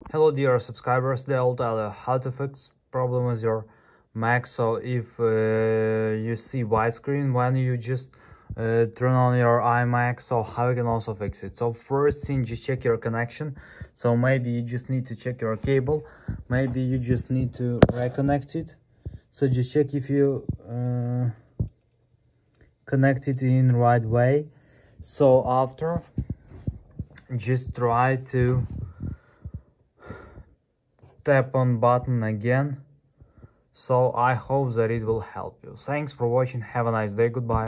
Hello dear subscribers, today I'll tell you how to fix problem with your Mac. So if you see white screen when you just turn on your iMac, so how you can also fix it. So first thing, just check your connection. So maybe you just need to check your cable, maybe you just need to reconnect it. So just check if you connect it in right way. So after, just try to tap on button again. So I hope that it will help you. Thanks for watching. Have a nice day. Goodbye.